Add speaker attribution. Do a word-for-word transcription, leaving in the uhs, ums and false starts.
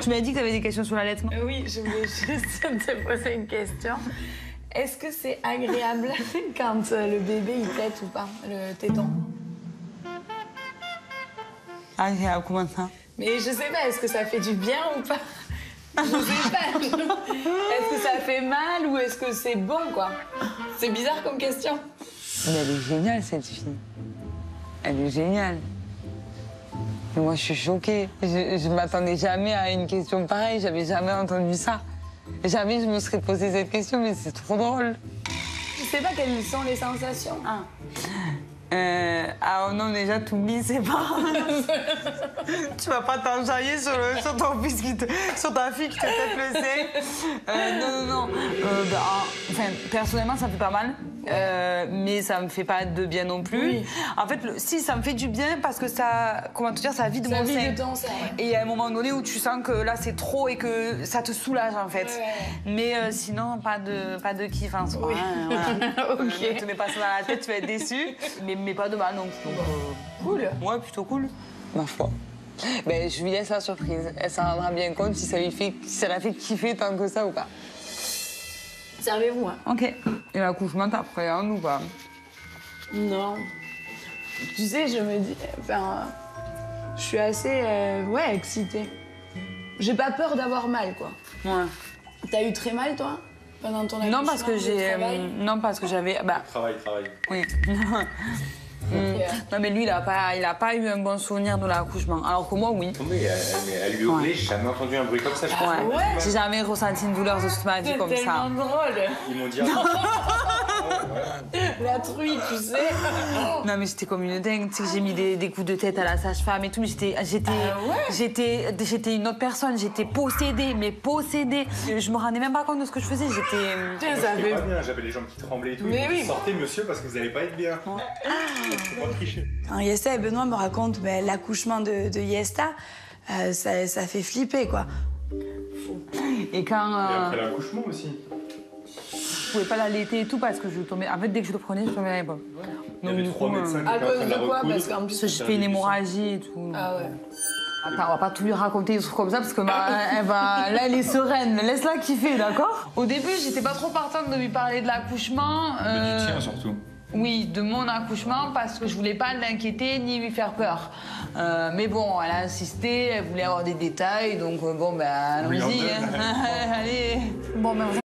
Speaker 1: Tu m'as dit que tu avais des questions sur l'allaitement.
Speaker 2: Euh, oui, je voulais juste te poser une question. Est-ce que c'est agréable quand euh, le bébé il tète ou pas, le téton?
Speaker 1: Agréable, comment ça?
Speaker 2: Mais je sais pas, est-ce que ça fait du bien ou pas? Je sais pas. Est-ce que ça fait mal ou est-ce que c'est bon, quoi? C'est bizarre comme question.
Speaker 1: Mais elle est géniale, cette fille. Elle est géniale. Et moi, je suis choquée. Je, je m'attendais jamais à une question pareille. J'avais jamais entendu ça. Jamais je me serais posé cette question, mais c'est trop drôle.
Speaker 2: Je sais pas quelles sont les sensations.
Speaker 1: Ah. Euh, ah non, déjà, t'oublies, c'est pas... tu vas pas t'enjailler sur, le, sur ton fils qui te, sur ta fille qui te tête le sein. Euh, non, non, non. Euh, bah, enfin, personnellement, ça me fait pas mal. Euh, mais ça me fait pas de bien non plus.
Speaker 2: Oui.
Speaker 1: En fait, le, si, ça me fait du bien parce que ça... Comment te dire, ça vide
Speaker 2: Ça
Speaker 1: mon
Speaker 2: vide
Speaker 1: sein.
Speaker 2: ton sein, ouais.
Speaker 1: Et il y a un moment donné où tu sens que là, c'est trop et que ça te soulage, en fait.
Speaker 2: Ouais, ouais.
Speaker 1: Mais euh, sinon, pas de, pas de kiff en soi.
Speaker 2: Oui.
Speaker 1: Hein, voilà.
Speaker 2: Ok.
Speaker 1: Ne te mets pas ça dans la tête, tu vas être déçu. Mais, mais pas de mal non plus. Donc, euh,
Speaker 2: Cool.
Speaker 1: ouais, plutôt cool. Ma foi. Ben, je lui laisse la surprise. Elle s'en rendra bien compte si ça lui fait, si ça la fait kiffer tant que ça ou pas.
Speaker 2: Servez-vous, hein.
Speaker 1: Ok. Et l'accouchement, t'appréhendes ou pas?
Speaker 2: Non. Tu sais, je me dis... Enfin, je suis assez, euh, ouais, excitée. J'ai pas peur d'avoir mal, quoi.
Speaker 1: Ouais.
Speaker 2: T'as eu très mal, toi, pendant ton accouchement?
Speaker 1: Non, parce que
Speaker 2: le
Speaker 1: j'ai...
Speaker 2: travail
Speaker 1: euh, non, parce que j'avais... Bah,
Speaker 3: Travail, travail.
Speaker 1: oui. Mm. Non, mais lui, il a pas, il a pas eu un bon souvenir de l'accouchement. Alors que moi, oui.
Speaker 3: Non, mais elle, elle, elle lui hurlait, j'ai jamais entendu un bruit comme ça, je pense.
Speaker 1: Ouais.
Speaker 2: ouais.
Speaker 1: J'ai jamais ressenti une douleur de toute ma vie
Speaker 2: C'est
Speaker 1: comme ça.
Speaker 2: tellement drôle.
Speaker 3: Ils m'ont dit...
Speaker 2: La truie, tu sais.
Speaker 1: Non, mais j'étais comme une dingue. Tu sais, j'ai mis des, des coups de tête à la sage-femme et tout. Mais j'étais, j'étais,
Speaker 2: Ah ouais
Speaker 1: j'étais, j'étais une autre personne. J'étais possédée, mais possédée. Je me rendais même pas compte de ce que je faisais. J'étais.
Speaker 2: Tiens,
Speaker 3: Moi,
Speaker 2: ça
Speaker 3: j'étais
Speaker 2: fait...
Speaker 3: pas bien, j'avais les jambes qui tremblaient et tout.
Speaker 2: Mais
Speaker 3: Ils m'ont
Speaker 2: oui.
Speaker 3: dit, sortez, monsieur, parce que vous allez pas être bien. Faut pas tricher.
Speaker 4: Alors, Yesta et Benoît me racontent ben, l'accouchement de, de Yesta. Euh, ça, ça fait flipper, quoi.
Speaker 1: Et quand
Speaker 3: Et
Speaker 1: euh,
Speaker 3: après l'accouchement aussi.
Speaker 1: je pouvais pas l'allaiter et tout parce que je tombais. En fait, dès que je le prenais, je tombais à l'épaule.
Speaker 3: Il y avait
Speaker 1: du
Speaker 3: trois
Speaker 1: coup,
Speaker 3: médecins qui
Speaker 2: À
Speaker 3: étaient en train
Speaker 2: cause
Speaker 3: de la
Speaker 2: de quoi?
Speaker 3: recoudre.
Speaker 2: Parce qu'en plus...
Speaker 1: J'ai fait une hémorragie et tout.
Speaker 2: Ah ouais.
Speaker 1: Attends, on va pas tout lui raconter des trucs comme ça parce que bah, elle va, là elle est sereine, laisse-la kiffer, d'accord? Au début, j'étais pas trop partante de lui parler de l'accouchement.
Speaker 3: Mais du tien surtout.
Speaker 1: Oui, de mon accouchement parce que je voulais pas l'inquiéter ni lui faire peur. Euh, mais bon, elle a insisté, elle voulait avoir des détails, donc euh, bon ben allons-y.
Speaker 3: Oui, en deux.
Speaker 1: Hein. Allez. Bon ben.